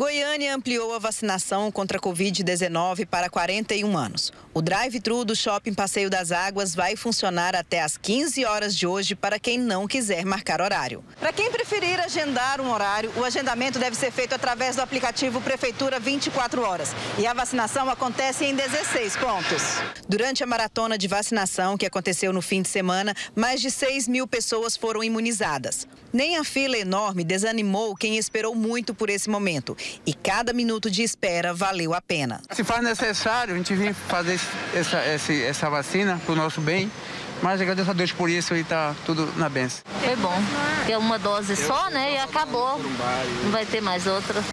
Goiânia ampliou a vacinação contra a Covid-19 para 41 anos. O drive-thru do Shopping Passeio das Águas vai funcionar até às 15 horas de hoje para quem não quiser marcar horário. Para quem preferir agendar um horário, o agendamento deve ser feito através do aplicativo Prefeitura 24 horas. E a vacinação acontece em 16 pontos. Durante a maratona de vacinação que aconteceu no fim de semana, mais de 6.000 pessoas foram imunizadas. Nem a fila enorme desanimou quem esperou muito por esse momento. E cada minuto de espera valeu a pena. Se faz necessário, a gente vem fazer essa vacina para o nosso bem, mas agradeço a Deus por isso e está tudo na bênção. Foi bom, porque é uma dose só, né, e acabou. Não vai ter mais outra.